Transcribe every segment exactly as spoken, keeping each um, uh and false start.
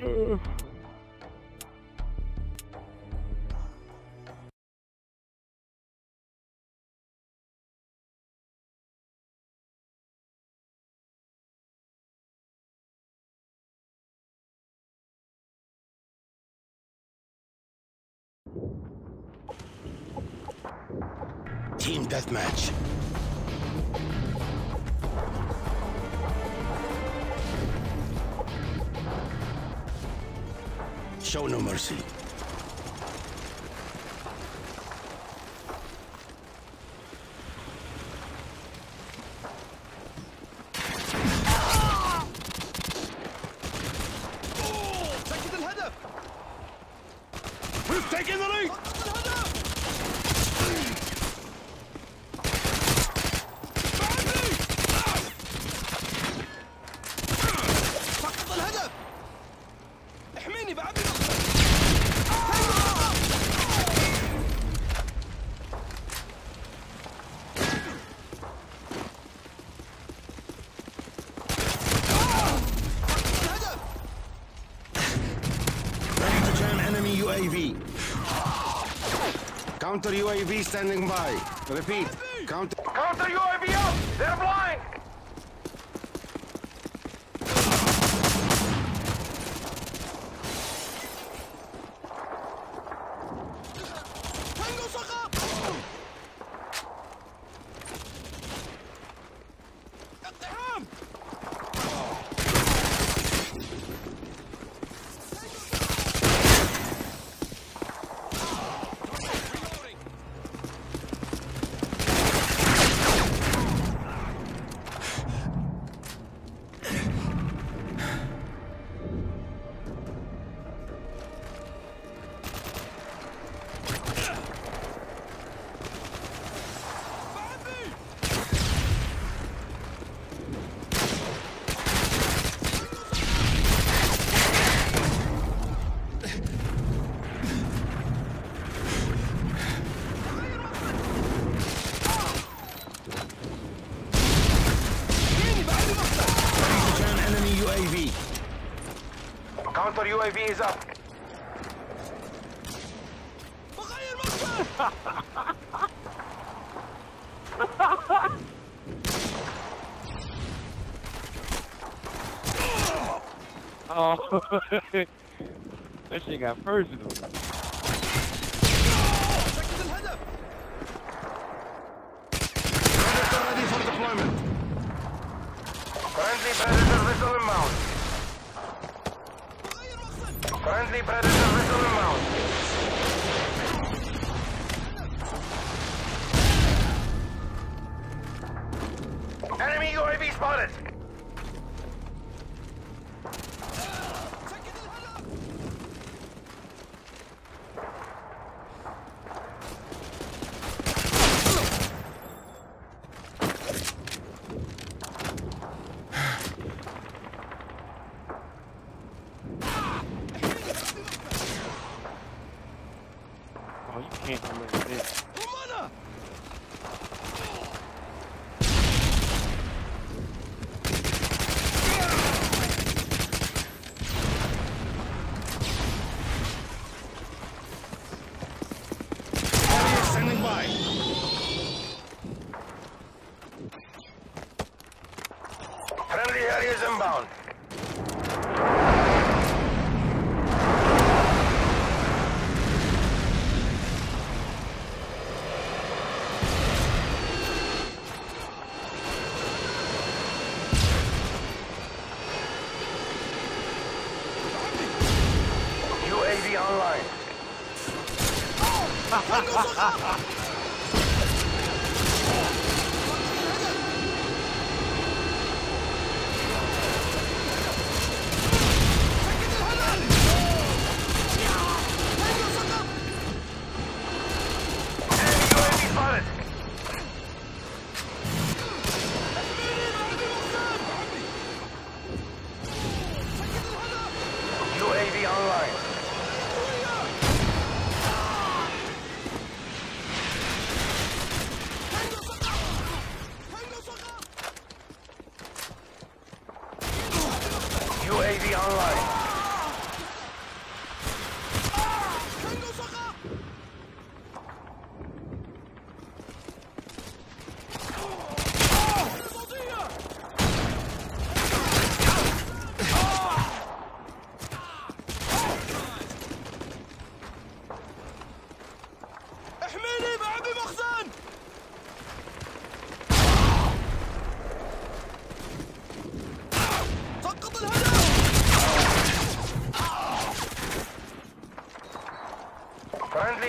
Team deathmatch. Show no mercy. سكت الهدف. We've taken the lead. U A V. Counter U A V standing by. Repeat. Counter. Counter U A V up! They're blind! Tango سقط! اقتحام! Counter U A V is up. Oh, that shit got personal. Predator ready for deployment. Friendly Predator missile inbound. Friendly Predator missile inbound. Enemy U A V spotted. Oh, you can't come in with this. Area standing by. Friendly areas inbound. U A V online. U A V online. U A V online.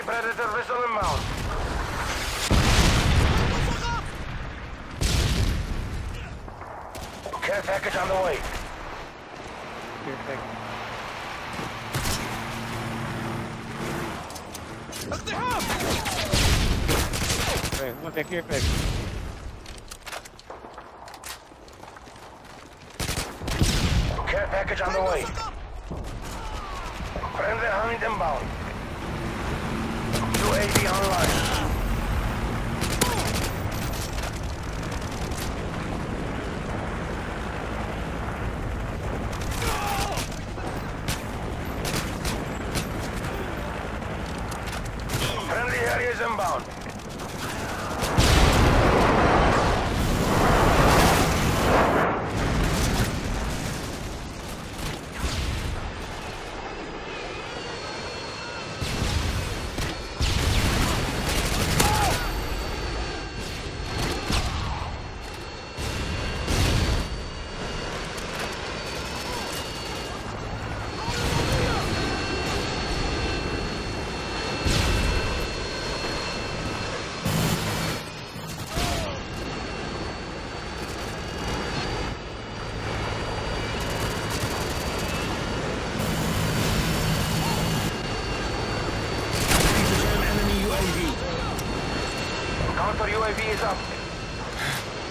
Predator missile inbound. Care package on the way. Here, thank اقتحام! you. Hey, what's that care package? Care package on the way. Friendly hunt inbound. U A V online. Friendly areas inbound. Counter U A V is up.